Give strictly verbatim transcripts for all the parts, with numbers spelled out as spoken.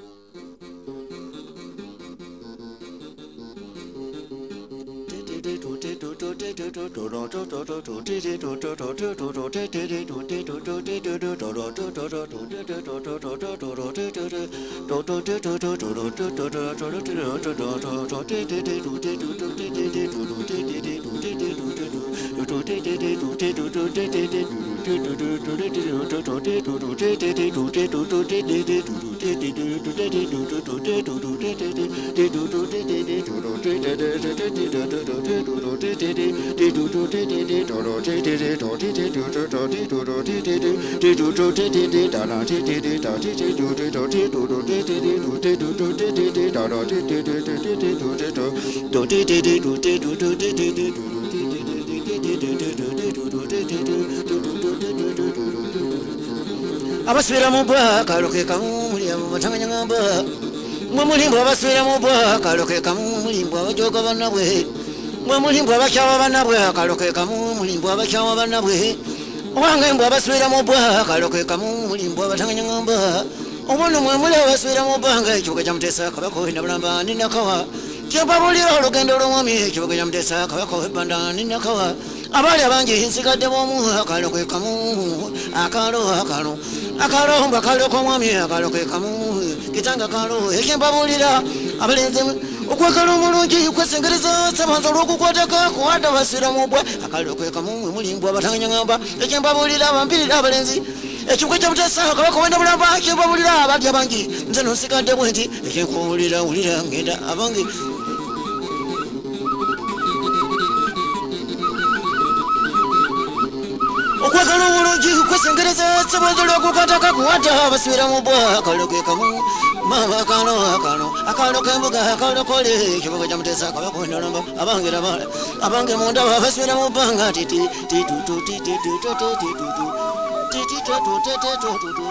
Abaswera mu bwa kaloke kamu mulimu batanganya ngamba mwe mulimbo abaswera mu bwa kaloke kamu mulimbo abajoga banabwe mwe mulimbo abakyawa banabwe kaloke kamu mulimbo abakyawa banabwe wange mbo abaswera mu bwa kaloke kamu mulimbo abatanganya ngamba obono mwe muli abaswera mu banga ekibuga kya Mutesa Kabaka na bulamba ninakawa kyebabulira olugendo lw'omwami ekibuga kya Mutesa Kabaka ebanda ninakawa abali abangi nsigadde bomu akaloke kamu akalo akalo akalo mbakalo komwami akaloke kamu kitanga kalo ekyembabulira abalenze okwekala omulungi kwesengereza sabanza olw'okukwataka kuwada basira mu bwa akaloke kamu mulimbwa abatanganya ngamba ekyembabulira abambirira abalenzi ekibuga kya Mutesa Kabaka wenda bulamba kyembabulira abali abangi nze nonsigadde bwe nti ekyenkuwulira wulira ngenda abangi okwekala omulungi kwesengereza sabanza olw'okukwataka kuwada basira mu bwa akaloke kamu mama akalo akalo akalo kembuga akalo kole ekibuga kya Mutesa Kabaka wenda bulamba abange abale abange munda basira mu banga titi titu titi titu titi titu titi titu titi titu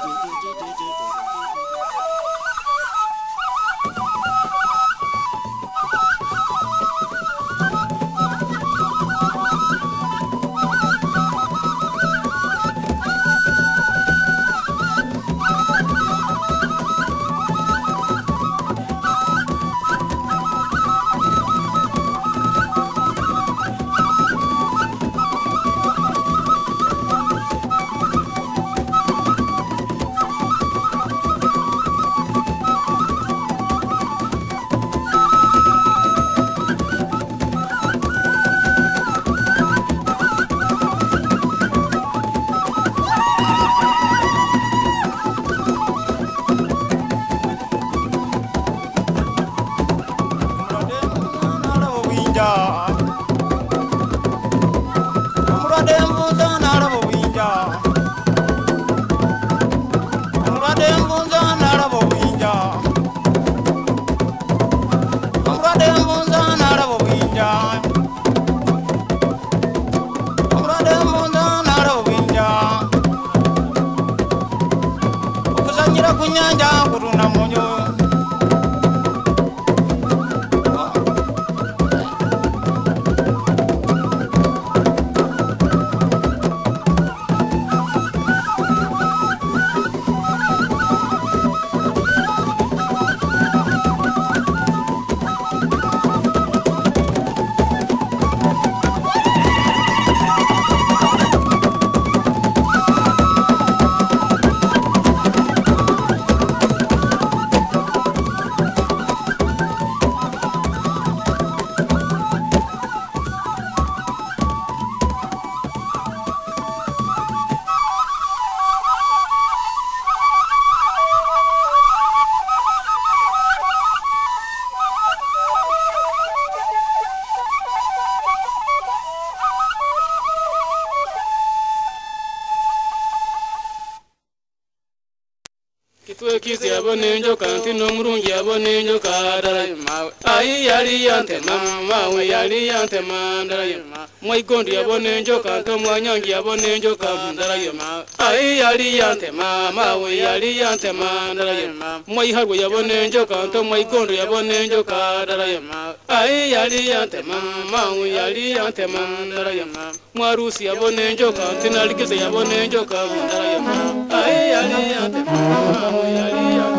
Kizi abone njoka ntino murungi abone njoka darayima ayi yali yante mama we yali yante mandarayima mwe gondi abone njoka nto mwanyangi abone njoka darayima ayi yali yante mama we yali yante mandarayima mwe harwe yabone njoka nto mwe gondi yabone njoka darayima ayi yali yante mama we yali yante mandarayima mwarusi abone njoka ntinalikize yabone njoka darayima ayi yali yante mama we yali yante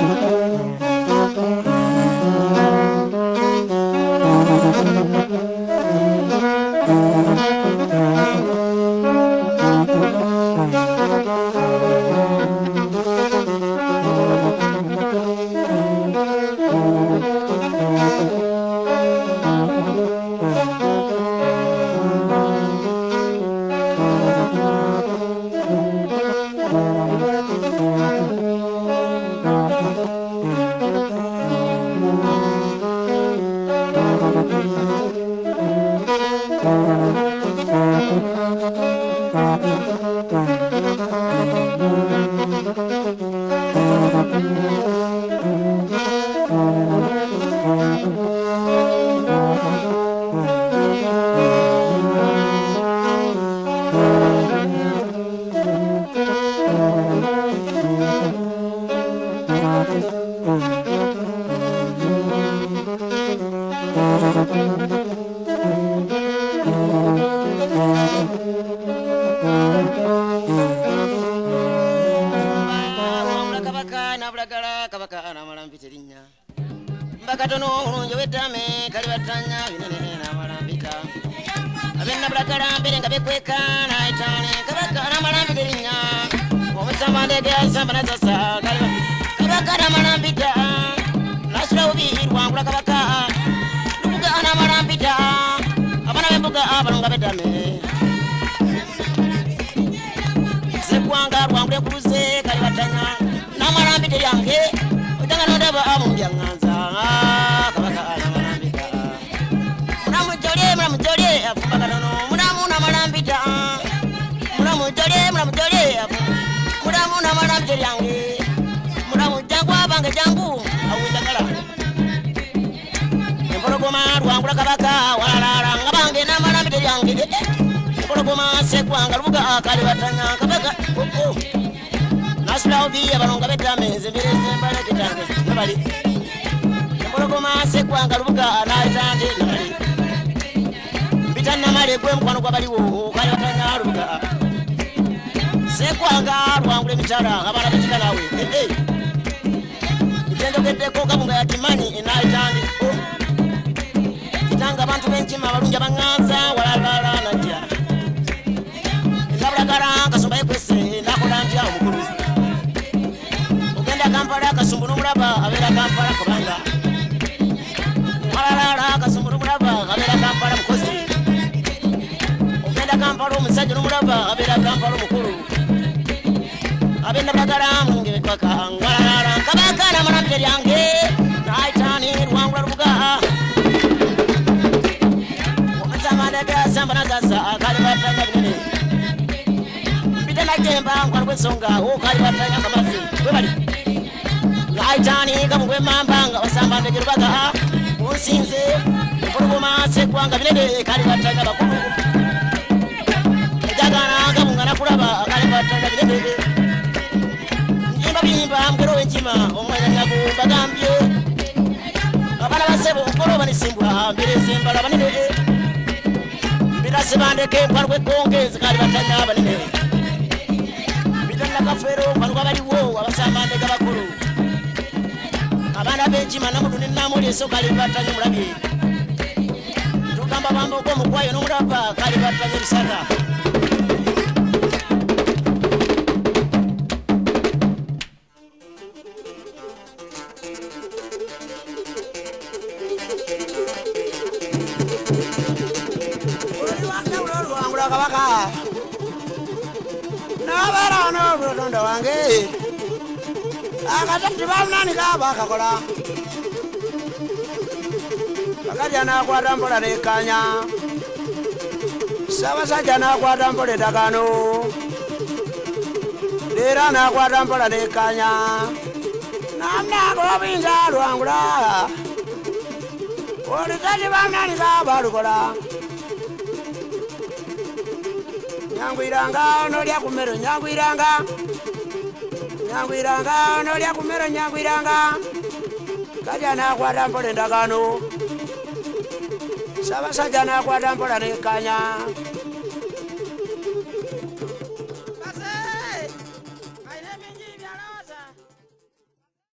Kabaka wala ngabange na mana bide yange polo goma se kwanga rubuga akali batanya kabaka oh nasla obi abalonga betame zembere zembale kitange nabali polo goma se kwanga rubuga na itande nabali bitana male gwe mkwano kwa baliwo kali batanya rubuga se kwanga rwangule mitara abana bitika nawe eh bitendo kete ko kabunga ya timani ina itande oh nanga bantu benchi mabalunja banganza walalala najja ndabula karanga somba yekwese nakolanjya omukulu ugenda Kampala kasumbulu mulaba abera Kampala kubanga walalala kasumbulu mulaba abera Kampala mukozi ugenda Kampala omusajja mulaba abera Kampala omukulu abenda bagala munge kwaka walalala kabaka na manambye yange naitani rwangula rubuga Samba na sasa akali batanya bine bitana kemba kwa kwesonga o kali batanya kamazi webali ngaitani kamwe mambanga basamba ndegero baga unsinze porogoma se kwanga bine kali batanya bakuru ejagana kamungana kulaba kali batanya bine nyimba bimba mgero wenjima omwanya nyago bagambye abana basebo mporo banisimbwa mbere simbala banine Sebande ke kwarwe konge zikali batanya banene bitana kafero kwarwa bali wo abasambande gabakuru abana benji manamudu ninamuli so kali batanya mulabi tukamba bambo ko mukwayo no mulaba kali batanya bisaka Kabaka na bara no brondo wange akatati bamnani kabaka kola bakajana kwa dampola ne kanya sawa sajana kwa dampola dagano dera na kwa dampola ne kanya namna ko binza lwangula oli kati bamnani kabaka kola Nyangwiranga no lya kumero nyangwiranga Nyangwiranga no lya kumero nyangwiranga Kajana kwa dampole ndagano Saba sajana kwa dampole ne kanya